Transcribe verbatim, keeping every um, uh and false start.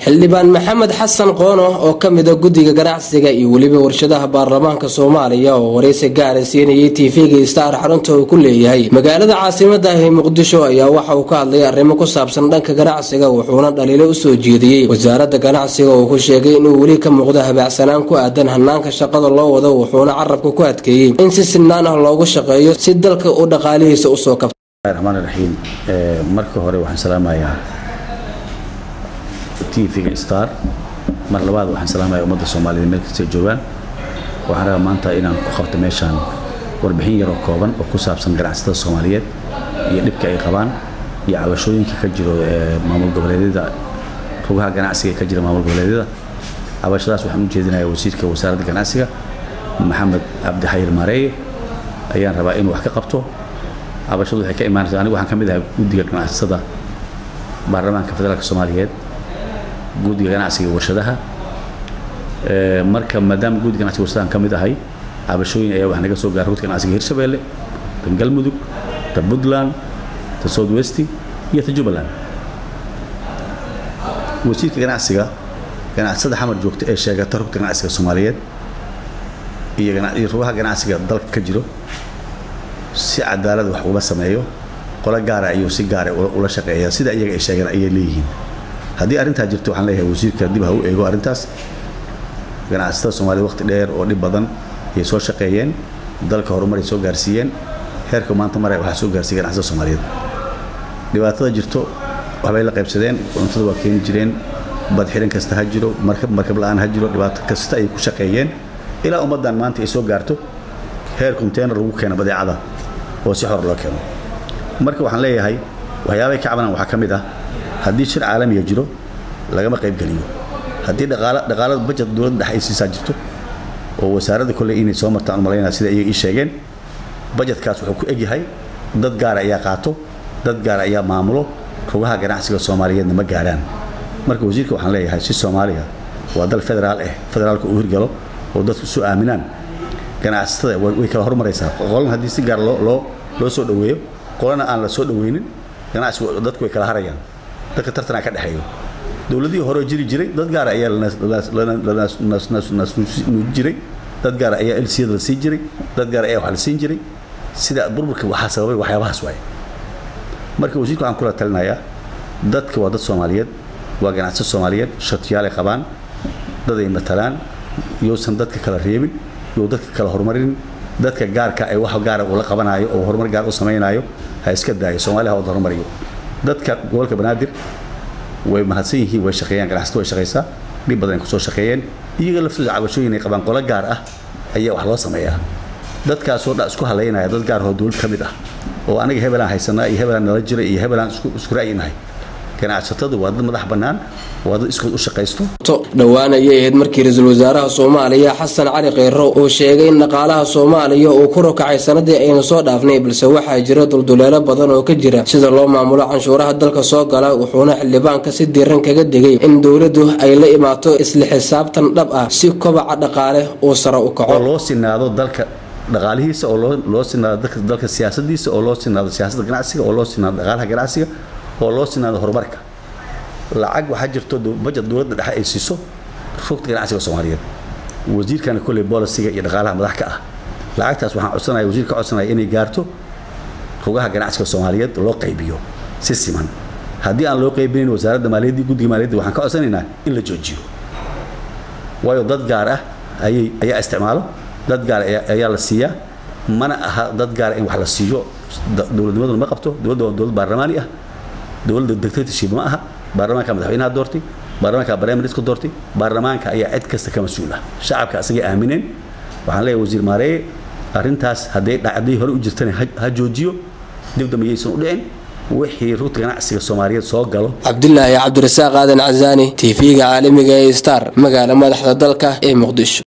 xildhibaan maxamed xasan qoono oo kamid ah guddiga ganacsiga iyo waliba warshadaha baarlamaanka Soomaaliya oo wareysi gaar ah siinayay T V-ga Star xarunta uu ku leeyahay magaalada caasimadda ah ee Muqdisho ayaa waxa uu ka hadlay arrimo ku saabsan dhanka ganacsiga wuxuuna dhaliilo u soo jeediyay wasaaradda ganacsiga oo ku sheegay inuu wali ka muuqdo habacsanaan ku aadan hanaanka shaqada loo wado wuxuuna carabka ku adkeeyay in si sinaan ah loogu shaqeeyo si dalka uu dhaqaalihiisa u soo kabto. Bismillahir Rahmaanir Rahiim. Marka hore waxaan salaamayaa T V-ga Star mar labaad waxaan salaamayaa ummadda Soomaaliyeed meel kasta joogaan waxaan rabaa maanta inaan ku qabto meeshan warbixin yar oo kooban oo ku saabsan ganacsatada Soomaaliyeed iyo dhibka ay qabaan iyo cabashooyinka ka jiro ee maamul goboleedyada rugaha ganacsiga ka jira maamul goboleedyada cabashadaas waxaan u jeedinayaa wasiirka wasaaradda ganacsiga Maxamed Abdi Xayir Mareeye ayaan rabaa inuu wax ka qabto cabashadu waxay ka imaanaysaa anigu waxaan kamid ahay guddiga ganacsiga baarlamaanka federaalka Soomaaliyeed guddiga ganacsiga warshadaha ee marka maadaama guddiga ganacsiga warshadaha kamid ahay cabashooyin ayaa wax naga soo gaaray guddiga ganacsiga Hirshabeelle Galmudug Puntland South West iyo Jubbaland wasiirka ganacsiga ganacsiga xamar joogta ee sheegata rugta ganacsiga Soomaaliyeed iyo ganacsiga rugaha ganacsiga dalka ka jiro si cadaalad wax uga sameeyo qola gaar ah iyo si gaar ah ula shaqeeya sida iyaga ay sheegan ay leeyihiin hadii arinta jirto waxaan leeyahay wasiirka dib ha u eego arintaas ganacsatada Soomaaliyeed waqti dheer oo dhib badan ay soo shaqeeyeen dalka horumar ay soo gaarsiiyeen heerka maanta maray waxa soo gaarsiiyeen ganacsatada Soomaaliyeed dhibaatada jirto waxay la qaybsadeen cuntada waa keen jireen bad xiran kasta ha jiro markab markab la'aan ha jiro dhibaato kasta ay ku shaqeeyeen ilaa ummadan maanta ay soo gaarto heer container lagu keeno badeecada oo si xor loo keeno marka waxaan leeyahay waxyaabo ka cabanaan waxa kamid ah hadii shir caalami ah jiro lagama qayb galiyo hadii dhaqaale dhaqaalada budget dawladda dhaxaysiisa jirto oo wasaaradda kulay inay soo martaan malaynaa sida ay sheegeen budgetkaas wuxuu ku egyahay dad gaar ah ayaa qaato dad gaar ah ayaa maamulo rugaha ganacsiga Soomaaliyeed ma gaaraan marka wasiirka waxaan leeyahay si Soomaaliya waa dal federaal ah federaalka uu hirgalo oo dadku soo aaminaan ganacsatada way kala horumaraysaa qolna hadii si gaar loo loo loo soo dhaweeyo qolna aan la soo dhaweynin ganacsiga dadku way kala harayaan dadka tartan ka dhaxeeyo dawladii hore jiri jiray dad gaar ah ayaa la jiray dad gaar ah ayaa L C la sii jiray dad gaar ah ayaa wax la siin jiray sida burburka waxa sababay waxyaabahaas way marka wasiirku aan kula talinayaa dadka waa dad Soomaaliyeed waa ganacsato Soomaaliyeed shatiyaal ay qabaan dad ay matalaan iyo san dadka kala reebin iyo dadka kala horumarin dadka gaarka ay wax gaar ah oo la qabanayo oo horumar gaar u sameeynayo ha iska daayo Soomaaliya oo horumariyo dadka gobolka Banaadir way mahadsan yihiin way shaqeeyaan ganacsato way shaqeysaa dib badan ku soo shaqeeyeen iyaga laftooda cabashooyin ay qabaan qola gaar ah ayaa wax loo sameeyaa dadkaas oo isku haleynaya dad gaar ah dawlad kamid ah oo aniga hebelaan haysanaa iyo hebelaan nala jiray iyo hebelaan isku isku raayinahay ganacsatada waa dad madax banaan waa dad isku u shaqeysto dhawaan ayay ahayd markii ra'iisul wasaaraha Soomaaliya Xasan Cali Khayro oo sheegay in dhaqaalaha Soomaaliya uu ku rokacay sanadii aynu soo dhaafnay balse waxa jira dulduleelo badan oo ka jira sida loo maamulo canshuuraha dalka soo gala wuxuuna xildhibaanka si diiran kaga dhigay in dawladdu ay la imaato isla xisaabtan dhab ah si kobaca dhaqaale oo sare u kaco loo sinaado dalka dhaqaalihiisa oo loo loo sinaado dalka dalka siyaasaddiisa oo loo sinaado siyaasadda ganacsiga oo loo sinaado dhaqaalaha ganacsiga oo loo sinaado horumarka lacag waxa jirto budget dawladda dhexe ay siiso rugta ganacsiga Soomaaliyeed wasiirkana kulay policy-ga iyo dhaqaalaha madaxka ah lacagtaas waxaan codsanayaa wasiirka codsanayaa inay gaarto rugaha ganacsiga Soomaaliyeed loo qaybiyo si siman hadii aan loo qaybin wasaaradda maaliyadda guddiga maaliyadda waxaan ka codsanaynaa in la joojiyo waayo dad gaar ah ayay ayaa isticmaalo dad gaar ah ayaa la siiyaa mana aha dad gaar in wax la siiyo dawladnimadu ma qabto dawladda waa dawlad baarlamaani ah dawladda dictatorship ma aha baarlamaanka madaxweynaha doortay baarlamaanka prime minister doortay baarlamaanka ayaa cid kasta ka mas'uul ah shacabka asaga aamineen waxaan leeyahay wasiir Mareeye arintaas haday dhacday hore u jirtana ha joojiyo dib dambeeyaysan u dhicin wixii rugta ganacsiga Soomaaliyeed soo galo Cabdullaahi Cabdirasaaq Aadan Cazaani T V-ga caalamiga ee Star magaala madaxda dalka ee Muqdisho.